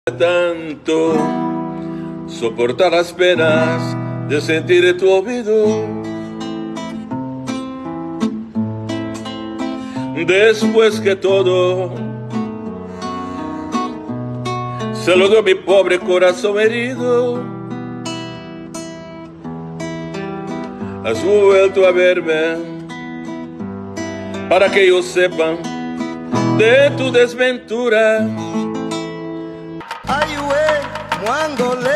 Tanto soportar las penas de sentir tu olvido. Después que todo se lo dio mi pobre corazón herido, has vuelto a verme para que ellos sepan de tu desventura. Ai, ué, Mwangolé,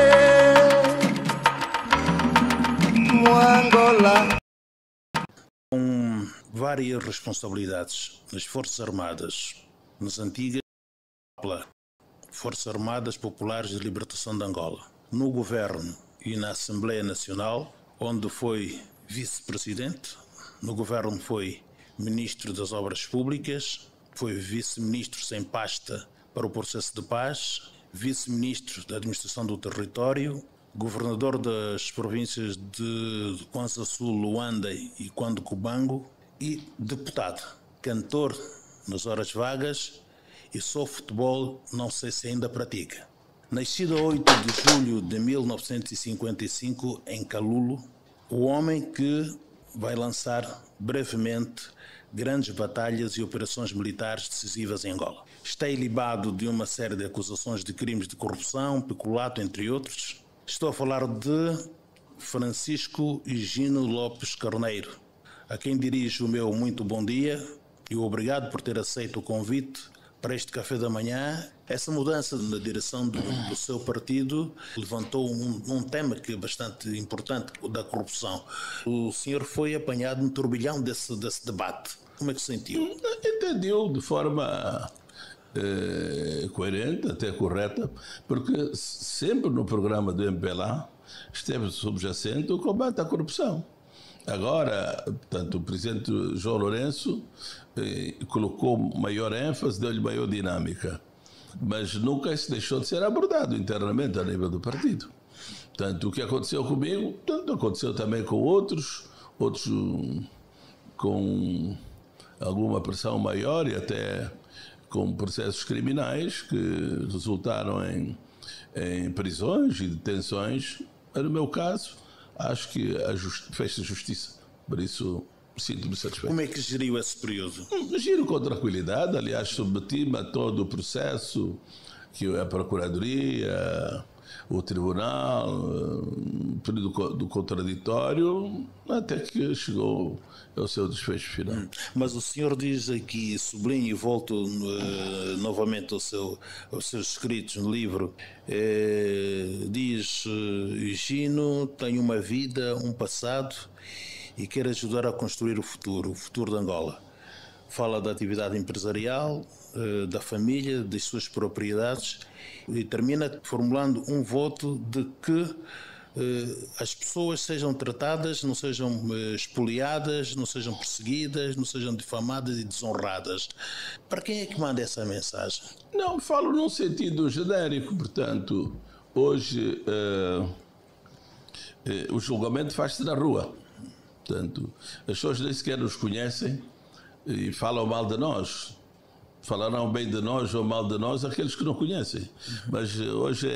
Mwangola. Com várias responsabilidades nas Forças Armadas, nas antigas Forças Armadas Populares de Libertação de Angola, no Governo e na Assembleia Nacional, onde foi vice-presidente, no Governo foi Ministro das Obras Públicas, foi vice-ministro sem pasta para o processo de paz, vice-ministro da Administração do Território, governador das províncias de Kwanza Sul, Luanda e Quando Cubango e deputado, cantor nas horas vagas e só futebol não sei se ainda pratica. Nascido a 8 de julho de 1955 em Calulo, o homem que vai lançar brevemente grandes batalhas e operações militares decisivas em Angola. Está ilibado de uma série de acusações de crimes de corrupção, peculato, entre outros. Estou a falar de Francisco Higino Lopes Carneiro, a quem dirijo o meu muito bom dia e obrigado por ter aceito o convite para este café da manhã. Essa mudança na direção do seu partido levantou um tema que é bastante importante, o da corrupção. O senhor foi apanhado no turbilhão desse debate. Como é que se sentiu? Entendeu de forma coerente, até correta, porque sempre no programa do MPLA esteve subjacente o combate à corrupção. Agora, portanto, o presidente João Lourenço colocou maior ênfase, deu-lhe maior dinâmica, mas nunca se deixou de ser abordado internamente a nível do partido. Portanto, o que aconteceu comigo, tanto aconteceu também com outros com alguma pressão maior e até com processos criminais que resultaram em prisões e detenções. No meu caso, acho que fez-se justiça. Por isso, sinto-me satisfeito. Como é que geriu esse período? Giro com tranquilidade. Aliás, submeti-me a todo o processo que a Procuradoria, o Tribunal, o período do contraditório, até que chegou ao seu desfecho final. Mas o senhor diz aqui, sublinho e volto novamente aos seus escritos no livro, diz: Higino tem uma vida, um passado e quer ajudar a construir o futuro de Angola. Fala da atividade empresarial, da família, das suas propriedades e termina formulando um voto de que as pessoas sejam tratadas, não sejam espoliadas, não sejam perseguidas, não sejam difamadas e desonradas. Para quem é que manda essa mensagem? Não, falo num sentido genérico. Portanto, hoje o julgamento faz-se na rua. Portanto, as pessoas nem sequer nos conhecem e falam mal de nós. Falarão bem de nós ou mal de nós aqueles que não conhecem. Mas hoje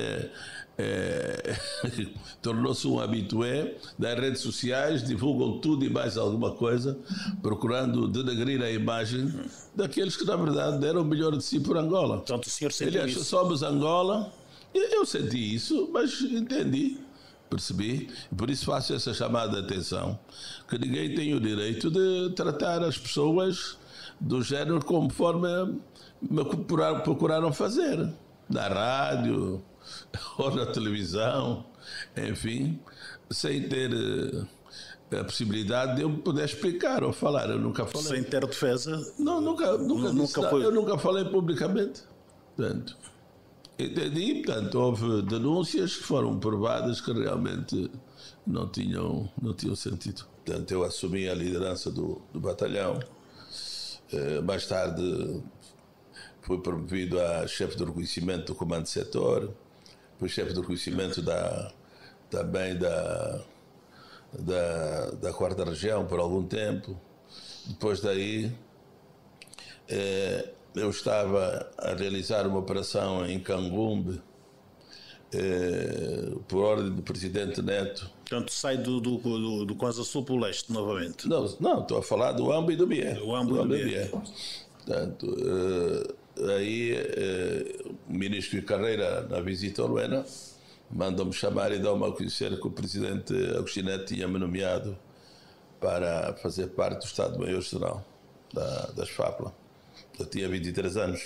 tornou-se um habitué das redes sociais, divulgam tudo e mais alguma coisa, procurando denegrir a imagem daqueles que, na verdade, deram o melhor de si por Angola. Portanto, o senhor sentiu Ele acha que somos Angola. Eu senti isso, mas entendi, percebi, e por isso faço essa chamada de atenção, que ninguém tem o direito de tratar as pessoas do género conforme me procuraram fazer, na rádio ou na televisão, enfim, sem ter a possibilidade de eu poder explicar ou falar. Eu nunca falei. Sem ter defesa? Não, nunca foi. Eu nunca falei publicamente. Portanto, entendi, portanto, houve denúncias que foram provadas que realmente não tinham sentido. Portanto, eu assumi a liderança do batalhão. Mais tarde fui promovido a chefe de reconhecimento do comando de setor, fui chefe de reconhecimento também da 4ª região por algum tempo. Depois daí eu estava a realizar uma operação em Cangumbe, por ordem do presidente Neto. Portanto, sai do Cosa Sul para o leste, novamente. Não, estou a falar do Ambo e do Bié. O Ambo e do Bié. Portanto, aí o ministro de Carreira, na visita a Luena, mandou-me chamar e dar-me a conhecer que o presidente Agostinho Neto tinha-me nomeado para fazer parte do Estado-Maior-Geral das FAPLA. Eu tinha 23 anos.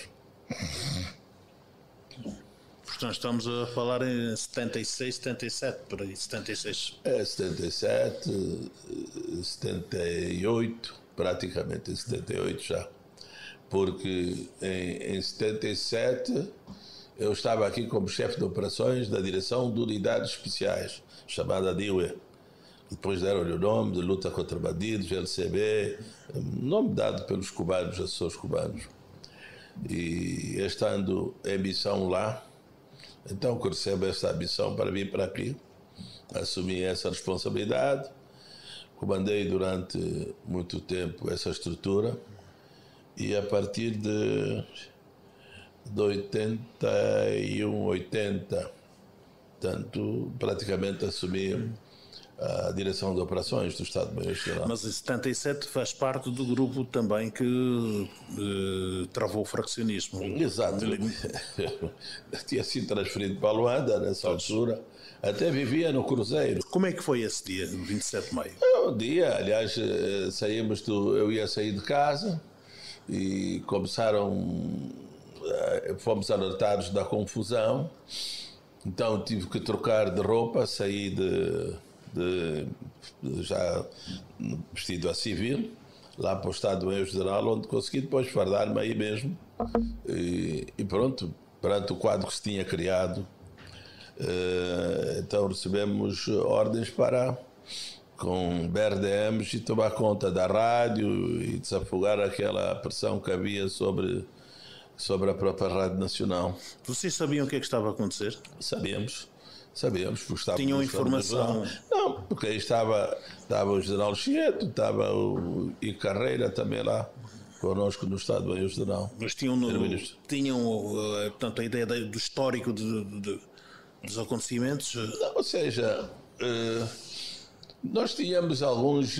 Portanto, estamos a falar em 76, 77, por aí, 76. 77, 78, praticamente em 78 já. Porque em 77 eu estava aqui como chefe de operações da direção de unidades especiais, chamada DIUE. Depois deram-lhe o nome de luta contra bandidos, LCB, nome dado pelos cubanos, assessores cubanos. E estando em missão lá, então que recebo essa missão para vir para aqui, assumi essa responsabilidade, comandei durante muito tempo essa estrutura e a partir de 81, 80, portanto, praticamente assumi a direção de operações do Estado-Maior-Geral. Mas em 77 faz parte do grupo também que travou o fraccionismo. Exato. Tinha sido transferido para Luanda nessa altura. Até vivia no Cruzeiro. Como é que foi esse dia, 27 de maio? O dia, aliás, eu ia sair de casa e fomos alertados da confusão. Então tive que trocar de roupa, saí já vestido a civil, lá para o Estado-Maior-Geral, onde consegui depois fardar-me aí mesmo. E pronto, perante o quadro que se tinha criado, então recebemos ordens para, com BRDMs, e tomar conta da rádio e desafogar aquela pressão que havia sobre a própria Rádio Nacional. Vocês sabiam o que é que estava a acontecer? Sabíamos, porque estava... Tinham informação? Não, porque aí estava o general Chieto, estava o I Carreira também lá connosco no Estado-Maior-Geral. Mas tinham portanto, a ideia do histórico dos acontecimentos? Não, ou seja, nós tínhamos alguns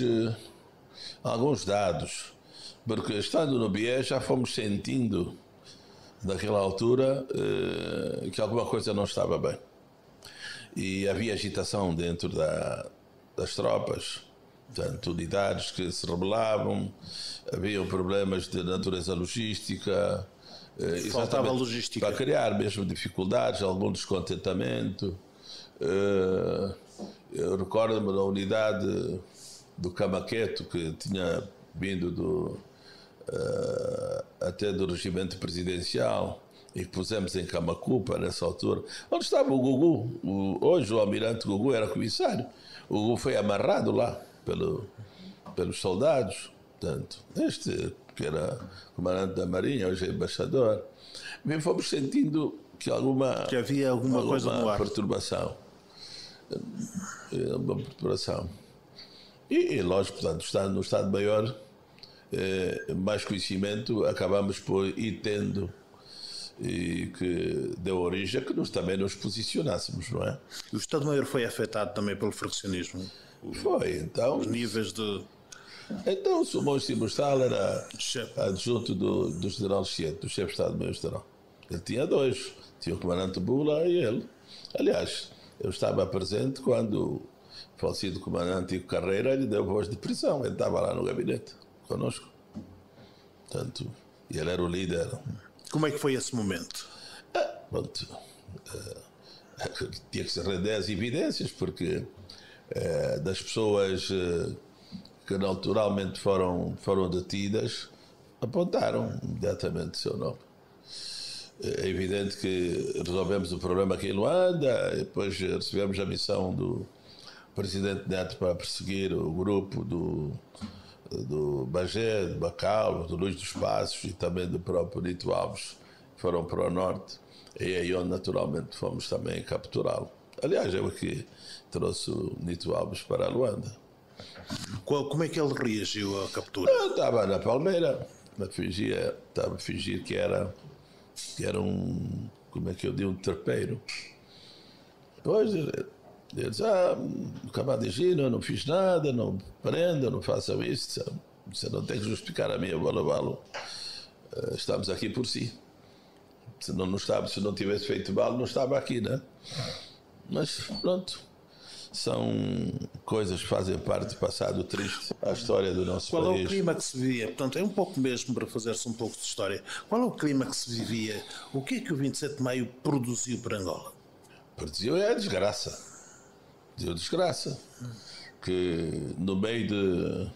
dados, porque estando no BIE já fomos sentindo, naquela altura, que alguma coisa não estava bem. E havia agitação dentro das tropas, portanto, unidades que se rebelavam, havia problemas de natureza logística. Faltava logística. Para criar mesmo dificuldades, algum descontentamento. Eu recordo-me da unidade do Camaqueto, que tinha vindo até do regimento presidencial, e que pusemos em Camacupa nessa altura, onde estava o Gugu. Hoje o almirante Gugu era comissário. O Gugu foi amarrado lá pelos soldados. Portanto, este que era comandante da Marinha, hoje é embaixador. Bem, fomos sentindo que havia alguma coisa no ar. Perturbação. Uma perturbação. E lógico, portanto, no Estado-Maior, mais conhecimento acabamos por ir tendo, e que deu origem a que também nos posicionássemos, não é? O Estado-Maior foi afetado também pelo fraccionismo? Foi, então. Os níveis de... Então, o Simões Timostal era adjunto do general Chieto, do chefe de Estado-Maior-Geral. Ele tinha dois, tinha o comandante Bula e ele. Aliás, eu estava presente quando o falecido comandante Ico Carreira lhe deu voz de prisão. Ele estava lá no gabinete conosco. Portanto, ele era o líder. Como é que foi esse momento? Pronto, tinha que se render às evidências, porque das pessoas que naturalmente foram detidas, apontaram imediatamente o seu nome. É evidente que resolvemos o problema aqui em Luanda, e depois recebemos a missão do presidente Neto para perseguir o grupo do Bagé, do Bacalhau, do Luís dos Passos e também do próprio Nito Alves, foram para o norte, e aí onde naturalmente fomos também capturá-lo. Aliás, eu que trouxe o Nito Alves para Luanda. Como é que ele reagiu à captura? Eu estava na Palmeira, Estava a fingir que era um, como é que eu digo, um trepeiro. Depois ele disse, acabado de agir, eu não fiz nada, não prenda, não façam isso. Você não tem que justificar a minha bola. Estamos aqui por si. Se não tivesse feito mal, não estava aqui, né? Mas pronto, são coisas que fazem parte do passado triste, a história do nosso país. Qual é o clima que se vivia? Portanto, é um pouco mesmo para fazer-se um pouco de história. Qual é o clima que se vivia? O que é que o 27 de Maio produziu para Angola? Produziu a desgraça. Produziu desgraça. Que no meio de...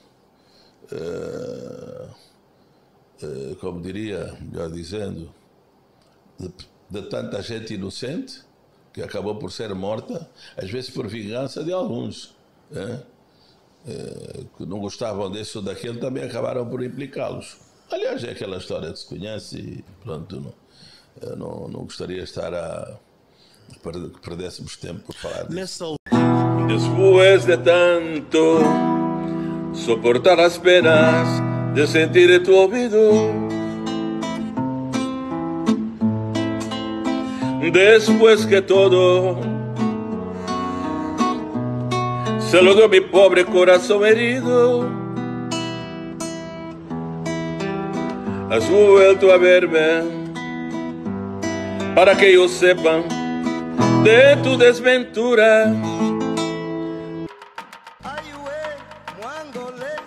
como diria, melhor dizendo, de tanta gente inocente que acabou por ser morta, às vezes por vingança de alguns, né? Que não gostavam desse ou daquele, também acabaram por implicá-los. Aliás, é aquela história que se conhece e pronto, eu não gostaria de estar que perdéssemos tempo por falar disso. Después de tanto soportar las penas de sentir tu olvido, después que todo se lo dio mi pobre corazón herido, has vuelto a verme para que ellos sepan de tu desventura. Ay, güey, cuando le